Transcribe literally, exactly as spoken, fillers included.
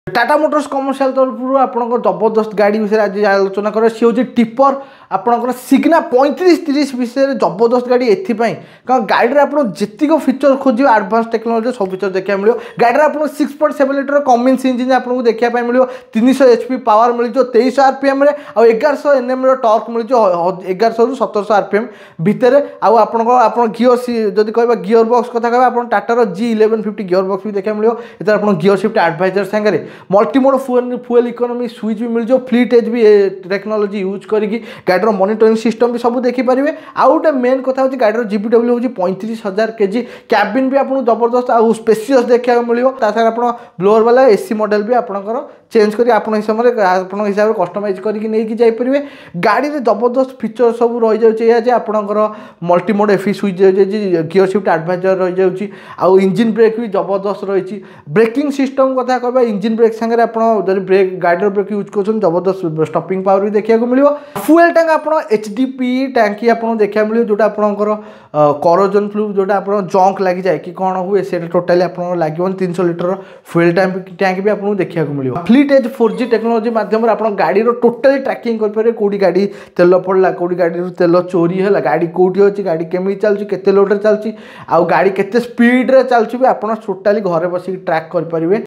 Tata Motors commercial तरफ आपंकर जबरदस्त गाड़ी विषय आज आलोचना कर सी हूँ टिपर आपंकर सिग्ना पैंतीस तीस विषय जबरदस्त गाड़ी एपाई कारण गाड़ी में आप जितक फीचर खोजे एडवांस टेक्नोलोजी सब फीचर देखा मिले गाड़ी में आप six point seven litre Cummins engine आपको देखा मिले तीन सौ एचपी पावर मिल तेईस आरपीएम एगारश एनएम टर्क मिल एगारश रु सतरश आरपीएम भितर आप गियर जदि कह गियर बक्स कथा कह आप टाटार G eleven fifty gear box भी देखा मिले इधर आप गियर शिफ्ट एडवाइजर सागर multimode fuel fuel economy switch भी मिल जाओ फ्लीट एज भी टेक्नोलोजी यूज करके गाड़ी मॉनिटरिंग सिस्टम भी सब देखिपारे आउ गोटे मेन कथा होची गाड़ी जीबीडब्ल्यू होची पैंतीस हजार केजी कैबिन भी आपको जबरदस्त आउ स्पेसियस देखा मिले आप ब्लोअर वाला एसी मॉडल भी आपंकर चेंज कर आप हिसाब से आप हिसाब से कस्टमाइज करके जापरेंगे गाड़ी में जबरदस्त फीचर सब रही जाए आपंकर मल्टीमोड एफी स्विच गियर शिफ्ट एडवाइजर रही जाऊँगी आउ इंजिन ब्रेक भी जबरदस्त रही ब्रेकिंग सिस्टम कथा कहबा इंजिन ब्रेक सागर आप ब्रेक गाड़ी ब्रेक यूज कर जबरदस्त स्टॉपिंग पावर भी देखा मिले फुएल टैंक आप एचडीपी टैंकी आपको देखा मिले जोटा आपंकर करोजन प्रूफ जोटा आप जंक लग जाए कि कौन हुए से टोटाली आप लगे तीन सौ लिटर फुएल टैंक टैंक भी आपको देखा मिले fleet edge four G technology माध्यम आप गाड़ी टोटाली ट्रैकिंग करेंगे कौटी गाड़ी तेल पड़ा कौटी गाड़ी तेल चोरी है गाड़ी कौटी अच्छी गाड़ी केमी चलती केते लोड चलती आउ गाड़ी केते स्पीड रे चलती भी आप टोटाली घर बस ट्रैक करेंगे।